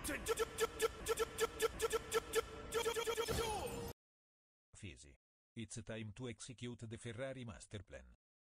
Fisi. It's time to execute the Ferrari master plan.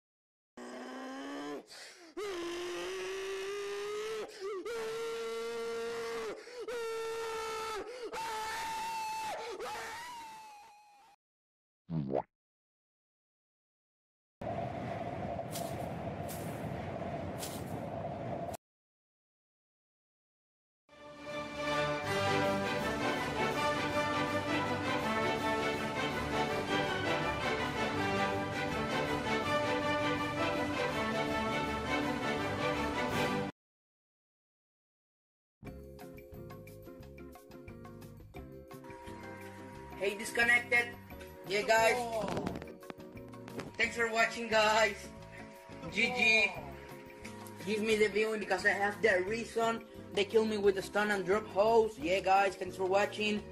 Hey, disconnected. Yeah, guys. Thanks for watching, guys. GG. Give me the viewing because I have that reason. They kill me with the stun and drop hose. Yeah, guys. Thanks for watching.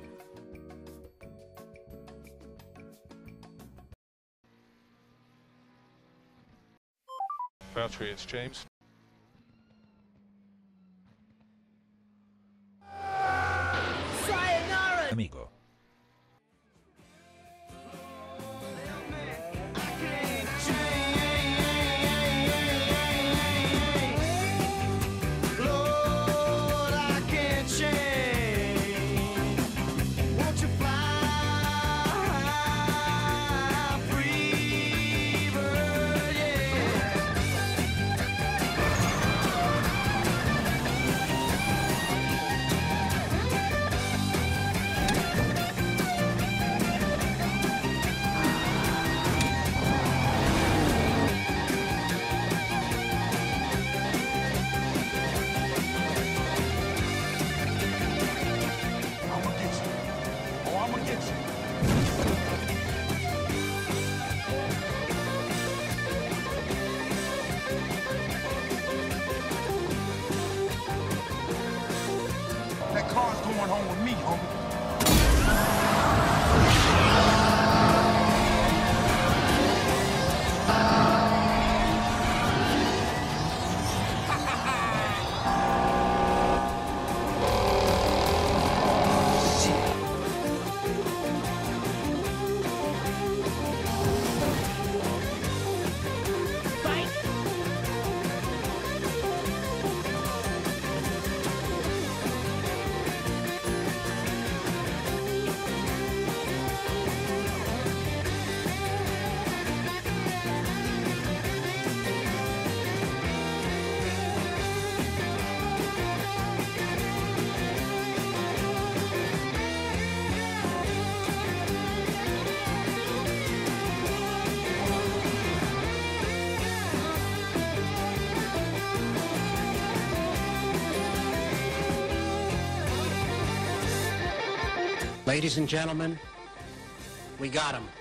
Valtteri, it's James. Amigo. That car's going home with me, homie. Ladies and gentlemen, we got him.